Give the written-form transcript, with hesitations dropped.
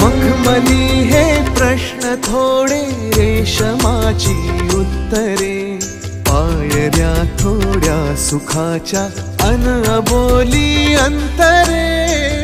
मखमली हे प्रश्न थोडे, रेशमाची उत्तरे, पायऱ्या थोड्या सुखाच्या अन अबोली अंतरे.